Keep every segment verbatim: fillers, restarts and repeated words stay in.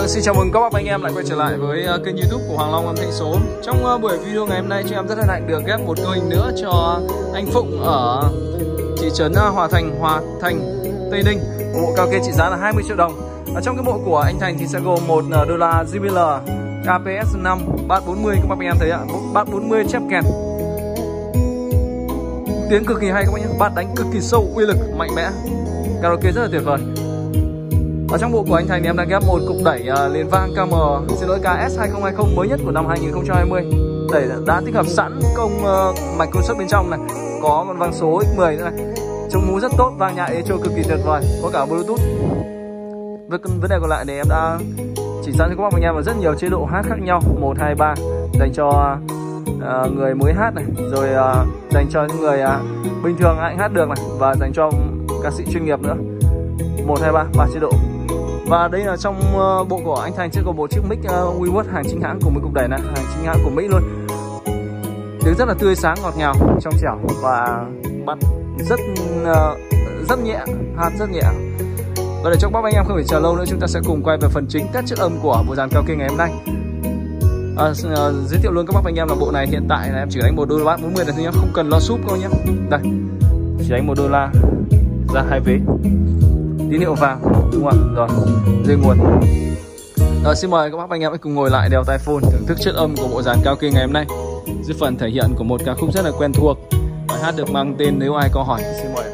Xin chào mừng các bác anh em lại quay trở lại với uh, kênh YouTube của Hoàng Long âm thanh số. Trong uh, buổi video ngày hôm nay, chúng em rất hân hạnh được ghép một đôi hình nữa cho anh Phụng ở thị trấn uh, Hòa Thành, Hòa Thành, Tây Ninh. Một bộ karaoke trị giá là hai mươi triệu đồng. Ở trong cái bộ của anh Thành thì sẽ gồm một uh, đô la gi bê lờ ca pê ét năm bass bốn mươi, các bác anh em thấy ạ, bass bốn mươi chép kèn. Tiếng cực kỳ hay các bác nhé, bass đánh cực kỳ sâu, uy lực mạnh mẽ, karaoke rất là tuyệt vời. Ở trong bộ của anh Thành thì em đang ghép một cục đẩy uh, liền vang ca em, xin lỗi ca ét hai không hai không mới nhất của năm hai nghìn không trăm hai mươi. Đẩy đã tích hợp sẵn công uh, mạch công suất bên trong này, có con vang số ích mười nữa này, chống hú rất tốt, vang nhạc echo cực kỳ tuyệt vời, có cả bluetooth. Với vấn đề còn lại thì em đã chỉ sẵn cho các bác anh em vào rất nhiều chế độ hát khác nhau, một, hai, ba, dành cho uh, người mới hát này, rồi uh, dành cho những người uh, bình thường anh hát được này, và dành cho ca sĩ chuyên nghiệp nữa, một, hai, ba, ba chế độ. Và đây là trong uh, bộ của anh Thành sẽ có bộ chiếc mic uh, WeWord hàng chính hãng cùng với cục đẩy này, hàng chính hãng của Mỹ luôn. Tiếng rất là tươi sáng, ngọt ngào, trong trẻo và bắt rất uh, rất nhẹ, hát rất nhẹ. Và để cho các bác anh em không phải chờ lâu nữa, chúng ta sẽ cùng quay về phần chính test chất âm của bộ dàn karaoke ngày hôm nay. À, uh, giới thiệu luôn các bác anh em là bộ này hiện tại là em chỉ đánh một đô la bass bốn mươi là thôi nhé, không cần lo súp đâu nhé. Đây, chỉ đánh một đô la ra hai vế, tín hiệu vàng, đúng không ạ? Rồi, dây nguồn. Rồi, xin mời các bác anh em hãy cùng ngồi lại đeo tai phone thưởng thức chất âm của bộ dàn karaoke ngày hôm nay. Dưới phần thể hiện của một ca khúc rất là quen thuộc, bài hát được mang tên Nếu Ai Có Hỏi. Xin mời.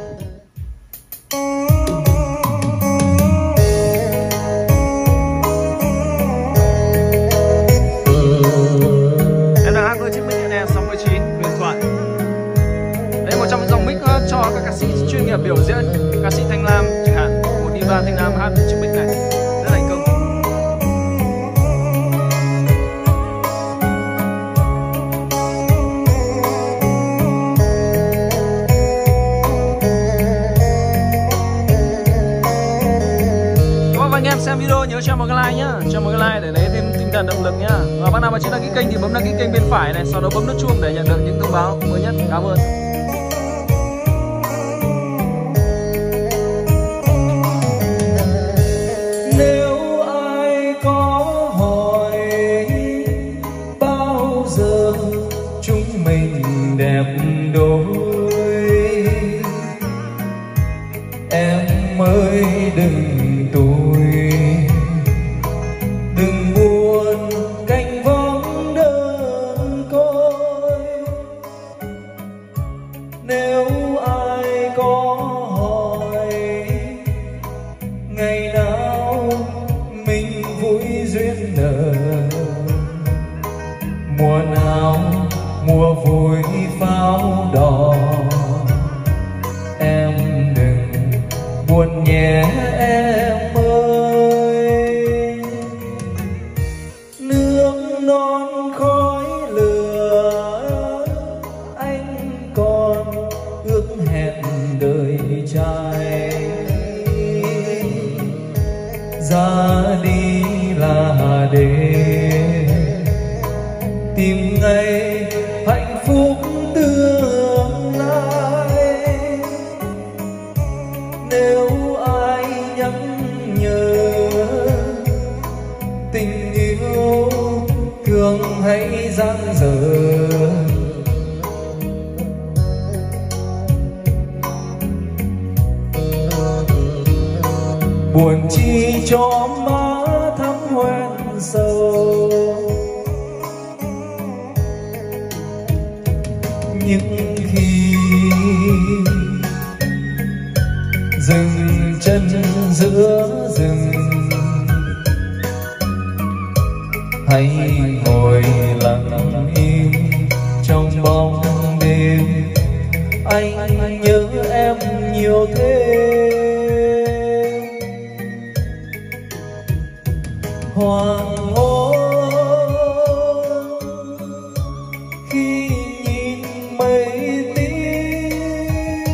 Em đang hát với chiếc mic N sáu mươi chín huyền thoại. Đây một trong những dòng mic cho các ca sĩ chuyên nghiệp biểu diễn, ca sĩ Thanh Lam chẳng hạn. Diva Thanh Lam hát chiếc mic này rất thành công. Các bác anh em xem video nhớ cho một cái like nhá, cho một cái like để lấy thêm tinh thần động lực nhá. Và bác nào mà chưa đăng ký kênh thì bấm đăng ký kênh bên phải này, sau đó bấm nút chuông để nhận được những thông báo mới nhất. Cảm ơn. Đẹp đôi em ơi, đừng tủi, đừng buồn canh vắng đơn côi. Nếu ai có hỏi ngày nào mình vui duyên nợ, mùa nào mùa vui pháo đỏ, em đừng buồn nhé em ơi. Nước non khói lửa, anh còn ước hẹn đời trai. Ra đi là để tìm ngày hạnh phúc tương lai. Nếu ai nhắc nhở tình yêu thương hãy dang dở, buồn chi cho má thắm hoen sâu. Nhưng khi dừng chân giữa rừng, hãy ngồi lặng im trong bóng đêm. Anh nhớ em nhiều thêm. Hoàng hôn khi mây tím,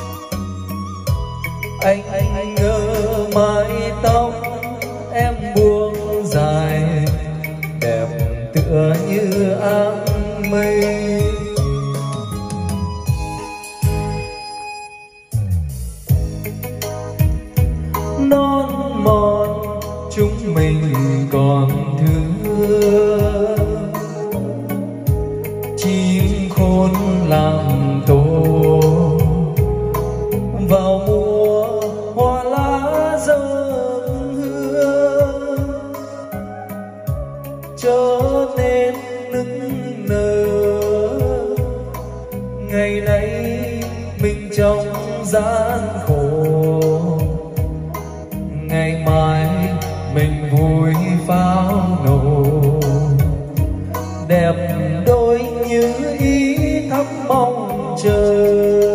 anh anh ngỡ mái tóc em buông dài, đẹp tựa như áng mây. Non mòn chúng mình còn khôn làm tổ vào mùa hoa lá rơi hương, trở nên nức nở. Ngày nay mình trong gian khổ, ngày mai mình vui pháo nổ, đẹp đôi như ý thắm mong chờ.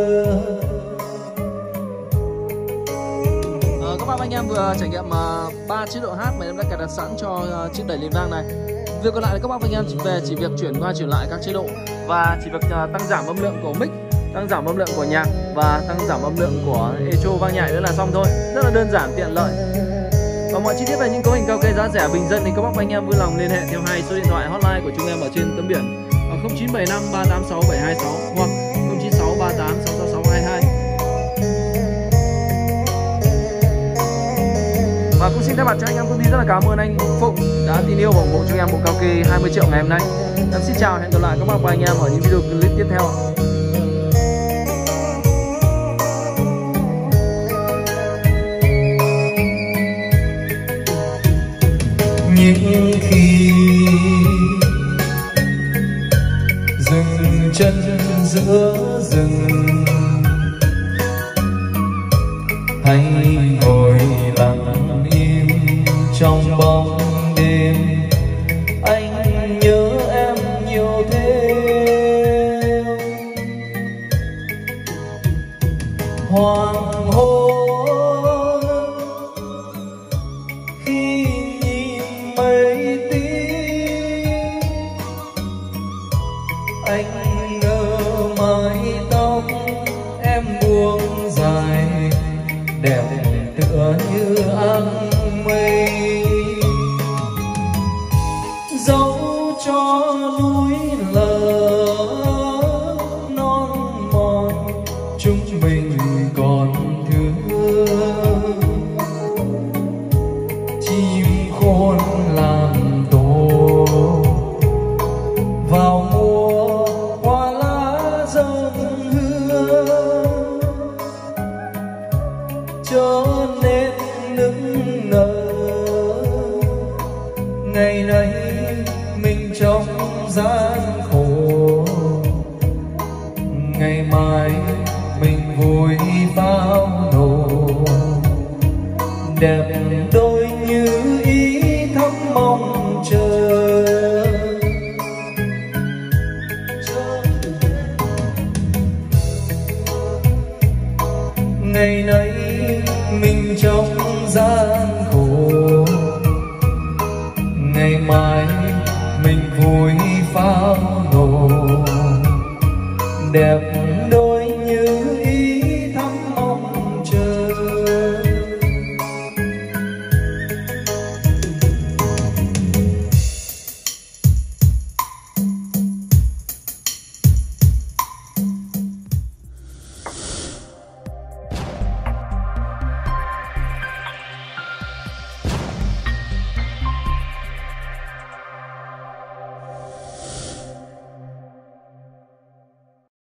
À, các bạn anh em vừa trải nghiệm ba uh, chế độ hát mà em đã cài đặt sẵn cho uh, chiếc đẩy liền vang này. Việc còn lại là các bạn anh em về chỉ việc chuyển qua chuyển lại các chế độ và chỉ việc uh, tăng giảm âm lượng của mic, tăng giảm âm lượng của nhạc và tăng giảm âm lượng của echo vang nhại nữa là xong thôi. Rất là đơn giản tiện lợi. Và mọi chi tiết về những cấu hình karaoke giá rẻ bình dân thì các bác anh em vui lòng liên hệ theo hai số điện thoại hotline của chúng em ở trên tấm biển không chín bảy năm ba tám sáu bảy hai sáu hoặc không chín sáu ba tám sáu sáu sáu hai hai. Và cũng xin thay mặt cho anh em công ty rất là cảm ơn anh Phụng đã tin yêu và ủng hộ cho em bộ karaoke hai mươi triệu ngày hôm nay. Em xin chào và hẹn gặp lại các bác và anh em ở những video clip tiếp theo. Những khi dừng chân giữa rừng, hay ngồi lặng im trong bóng đêm, anh nhớ em nhiều thêm. Hoàng hôn khi nhìn mây tím, anh ngỡ mái tóc em buông dài, đẹp tựa như áng mây, dẫu cho núi lở non mòn chúng mình còn thương. Chim khôn làm tổ vào mùa hoa lá dâng hương, trở nên nức nở. Ngày nay mình trong gian khổ, ngày mai mình vui pháo nổ, đẹp đôi như ý thắm mong chờ. Ngày nay mình trong gian khổ, ngày mai mình vui pháo nổ, đẹp